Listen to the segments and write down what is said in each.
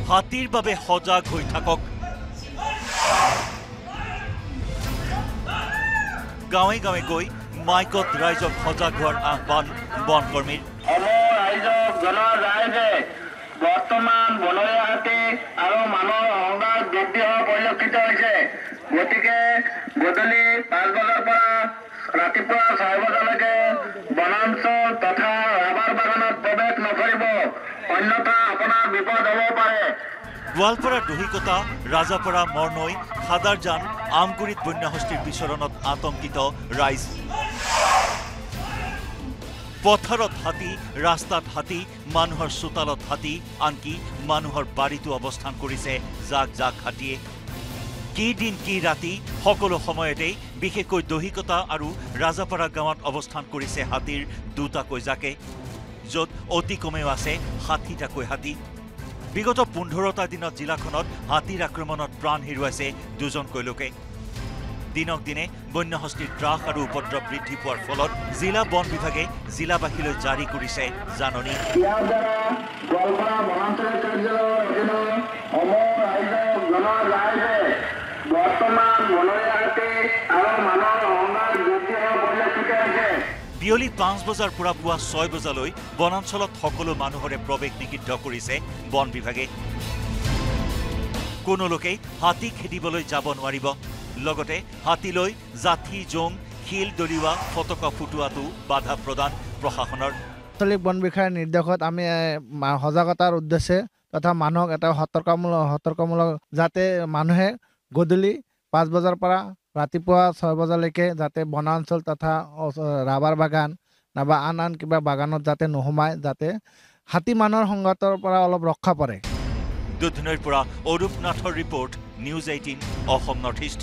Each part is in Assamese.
হাতীৰ বাবে সজাগ হৈ থাকক গাঁৱে গাঁৱে গৈ মাইকত ৰাইজক সজাগ হোৱাৰ আহ্বান বনকৰ্মীৰ ৰাইজক জনোৱা যায় যে বৰ্তমান বনৰীয়া হাতী আৰু মানুহৰ সংঘাত বৃদ্ধি হোৱা পৰিলক্ষিত হৈছে গতিকে গধূলি 5 বজাৰ পৰা ৰাতিপুৱা 6 বজালৈকে বনাঞ্চল তথা ৰাবাৰ বাগানত প্ৰৱেশ নকৰিব অন্যথা আপোনাৰ বিপদ হ'ব পাৰে গোৱালপাৰা দহিকতা ৰাজাপাৰা মৰনৈ খাদাৰজান আমগুৰিত বন্যহস্তীৰ বিচৰণত আতংকিত ৰাইজ পথাৰত হাতী ৰাস্তাত হাতী মানুহৰ চোতালত হাতী আনকি মানুহৰ বাৰীতো অৱস্থান কৰিছে জাক জাক হাতীয়ে কি দিন কি ৰাতি সকলো সময়তেই বিশেষকৈ দহিকতা আৰু ৰাজাপাৰা গাঁৱত অৱস্থান কৰিছে হাতীৰ দুটাকৈ জাকে য'ত অতি কমেও আছে 60টাকৈ হাতী বিগত 15টা দিনত জিলাখনত হাতীৰ আক্ৰমণত প্ৰাণ হেৰুৱাইছে দুজনকৈ লোকে দিনক দিনে বন্যহস্তীৰ ত্ৰাস আৰু উপদ্ৰৱ বৃদ্ধি পোৱাৰ ফলত জিলা বন বিভাগে জিলাবাসীলৈ জাৰি কৰিছে জাননী বিয়লি 5 বজাৰ পৰা পুৱা 6 বজালৈ বনাঞ্চলত সকলো মানুহৰে প্ৰৱেশ নিষিদ্ধ কৰিছে বন বিভাগে কোনো লোকে হাতী খেদিবলৈ যাব নোৱাৰিব লগতে হাতীলৈ জাঠি জং শিল দলিওৱা ফটকা ফুটুৱাটো বাধা প্ৰদান প্ৰশাসনৰ আঞ্চলিক বন বিষয়াৰ নিৰ্দেশত আমি সজাগতাৰ উদ্দেশ্যে তথা মানুহক এটা সতৰ্কমূলক যাতে মানুহে গধূলি 5 বজাৰ পৰা ৰাতিপুৱা 6 বজালৈকে যাতে বনাঞ্চল তথা ৰাবাৰ বাগান নাবা আন কিবা বাগানত যাতে নোসোমায় যাতে হাতী মানুহৰ সংঘাতৰ পৰা অলপ ৰক্ষা পৰে দুধনৈৰ পৰা অৰূপ নাথৰ report news 18 Assam north east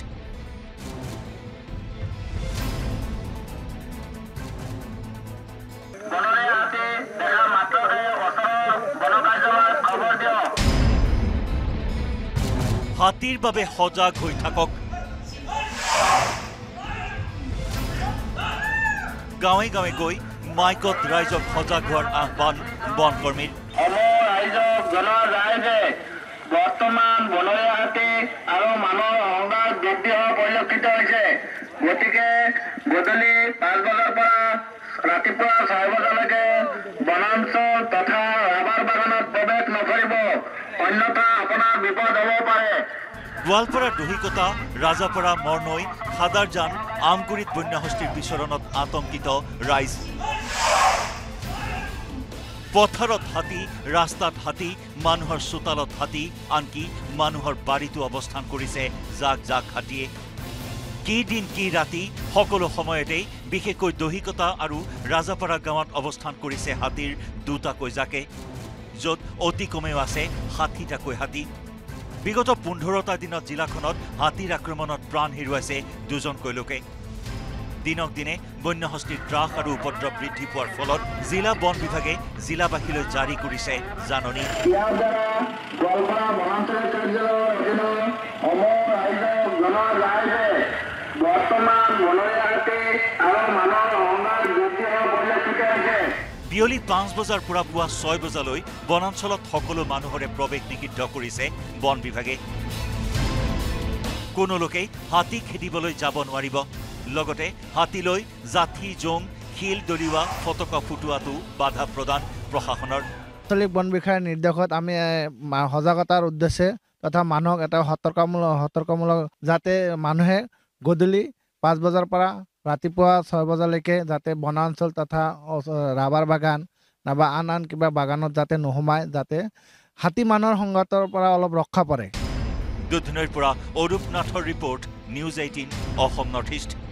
হাতীৰ বাবে সজাগ হৈ থাকক গাঁৱে গাঁৱে গৈ মাইকত ৰাইজক সজাগ হোৱাৰ আহ্বান বনকৰ্মীৰ ৰাইজক জনোৱা যায় যে বৰ্তমান বনৰীয়া হাতী আৰু মানুহৰ সংঘাত বৃদ্ধি হোৱা পৰিলক্ষিত হৈছে গতিকে গধূলি 5 বজাৰ পৰা ৰাতিপুৱা 6 বজালৈকে বনাঞ্চল তথা ৰাবাৰ বাগানত প্ৰৱেশ নকৰিব অন্যথা আপোনাৰ বিপদ হ'ব পাৰে গোৱালপাৰা দহিকতা ৰাজাপাৰা মৰনৈ খাদাৰজান আমগুৰিত বন্যহস্তীৰ বিচৰণত আতংকিত ৰাইজ পথাৰত হাতী ৰাস্তাত হাতী মানুহৰ চোতালত হাতী আনকি মানুহৰ বাৰীতো অৱস্থান কৰিছে জাক জাক হাতীয়ে কি দিন কি ৰাতি সকলো সময়তেই বিশেষকৈ দহিকতা আৰু ৰাজাপাৰা গাঁৱত অৱস্থান কৰিছে হাতীৰ দুটাকৈ জাকে য'ত অতি কমেও আছে 60টাকৈ হাতী বিগত 15টা দিনত জিলাখনত হাতীৰ আক্ৰমণত প্ৰাণ হেৰুৱাইছে দুজনকৈ লোকে দিনক দিনে বন্যহস্তীৰ ত্ৰাস আৰু উপদ্ৰৱ বৃদ্ধি পোৱাৰ ফলত জিলা বন বিভাগে জিলাবাসীলৈ জাৰি কৰিছে জাননী বিয়লি 5 বজাৰ পৰা পুৱা 6 বজালৈ বনাঞ্চলত সকলো মানুহৰে প্ৰৱেশ নিষিদ্ধ কৰিছে বন বিভাগে কোনো লোকে হাতী খেদিবলৈ যাব নোৱাৰিব লগতে হাতীলৈ জাঠি জং শিল দলিওৱা ফটকা ফুটুৱাটো বাধা প্ৰদান প্ৰশাসনৰ আঞ্চলিক বন বিষয়াৰ নিৰ্দেশত আমি সজাগতাৰ উদ্দেশ্যে তথা মানুহক এটা সতৰ্কমূলক যাতে মানুহে গধূলি 5 বজাৰ পৰা ৰাতিপুৱা 6 বজালৈকে যাতে বনাঞ্চল তথা ৰাবাৰ বাগান নাবা আন কিবা বাগানত যাতে নোসোমায় যাতে হাতী মানুহৰ সংঘাতৰ পৰা অলপ ৰক্ষা পৰে দুধনৈৰ পৰা অৰূপ নাথৰ report news 18 Assam north east